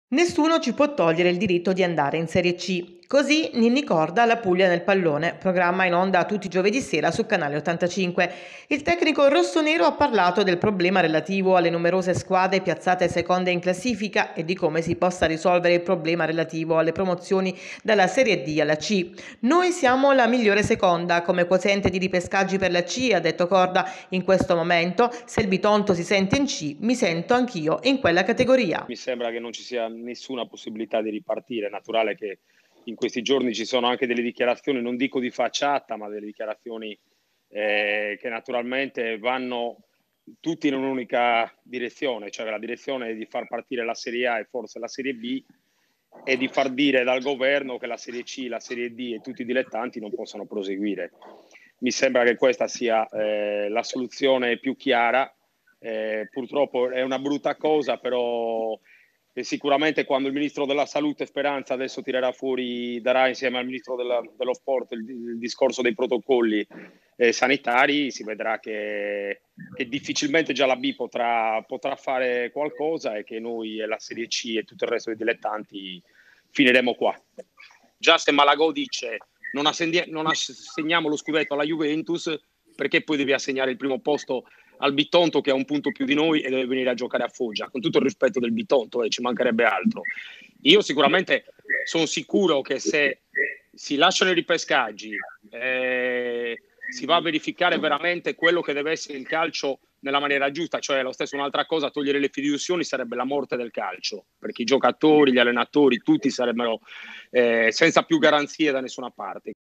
Nessuno ci può togliere il diritto di andare in Serie C. Così Ninni Corda alla Puglia nel pallone, programma in onda tutti i giovedì sera su Canale 85. Il tecnico rossonero ha parlato del problema relativo alle numerose squadre piazzate seconde in classifica e di come si possa risolvere il problema relativo alle promozioni dalla Serie D alla C. Noi siamo la migliore seconda come quoziente di ripescaggi per la C, ha detto Corda. In questo momento, se il Bitonto si sente in C, mi sento anch'io in quella categoria. Mi sembra che non ci sia nessuna possibilità di ripartire. È naturale che in questi giorni ci sono anche delle dichiarazioni, non dico di facciata, ma delle dichiarazioni che naturalmente vanno tutti in un'unica direzione, cioè la direzione di far partire la Serie A e forse la Serie B e di far dire dal governo che la Serie C, la Serie D e tutti i dilettanti non possano proseguire. Mi sembra che questa sia la soluzione più chiara. Purtroppo è una brutta cosa, però sicuramente quando il ministro della salute Speranza adesso tirerà fuori, darà insieme al ministro dello sport il discorso dei protocolli sanitari, si vedrà che difficilmente già la B potrà fare qualcosa e che noi e la Serie C e tutto il resto dei dilettanti finiremo qua. Già se Malagò dice non assegniamo lo scudetto alla Juventus, perché poi devi assegnare il primo posto al Bitonto che ha un punto più di noi e deve venire a giocare a Foggia, con tutto il rispetto del Bitonto, ci mancherebbe altro. Io sicuramente sono sicuro che se si lasciano i ripescaggi si va a verificare veramente quello che deve essere il calcio nella maniera giusta, cioè lo stesso un'altra cosa, togliere le fiduzioni sarebbe la morte del calcio, perché i giocatori, gli allenatori, tutti sarebbero senza più garanzie da nessuna parte.